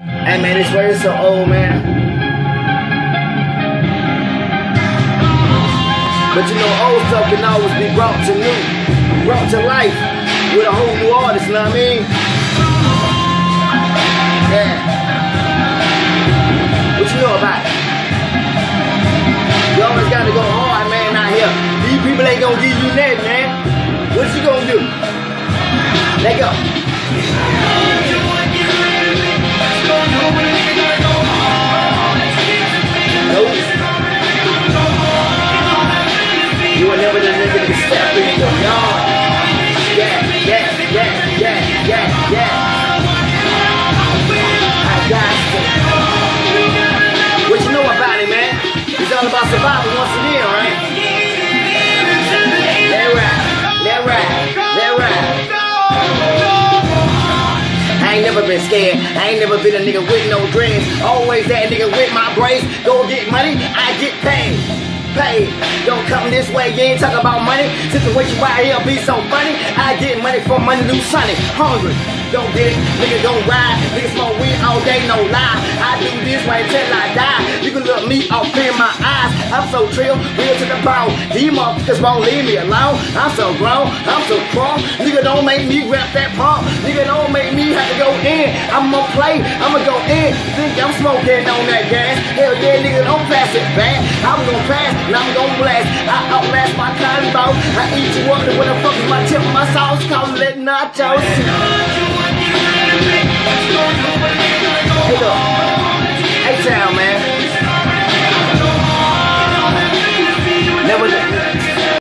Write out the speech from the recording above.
Hey man, this word is so old, man. But you know, old stuff can always be brought to new, brought to life with a whole new artist, you know what I mean? Yeah. What you know about it? You always gotta go hard, man, out here. These people ain't gonna give you nothing, man. What you gonna do? Let go. Nope. You were never the nigga to step in your yard. Yeah. I got you. What you know about it, man? It's all about survival once again, right? Let ride. I ain't never been scared. I ain't never been a nigga with no dreams. Always that nigga with my brains. Go get money, I get paid. Don't come this way, you ain't talking about money. Situation right here be so funny. I get money from money to sunny. Hungry, don't get it, nigga don't ride. Nigga smoke weed all day, no lie. I do this way till I die. You can look me off in my eyes. I'm so trill, real to the bone. These motherfuckers won't leave me alone. I'm so grown, I'm so strong. Nigga don't make me grab that pump. Nigga don't make me have to go in. I'ma play, I'ma go in. Think I'm smoking on that gas. Hell yeah, nigga, don't pass it back. I'm gonna pass. And I'm gon' blast, I outlast my combo. I eat you up, and when the fuck is my tip, my sauce, call it nachos. Hey look, A-Town, man.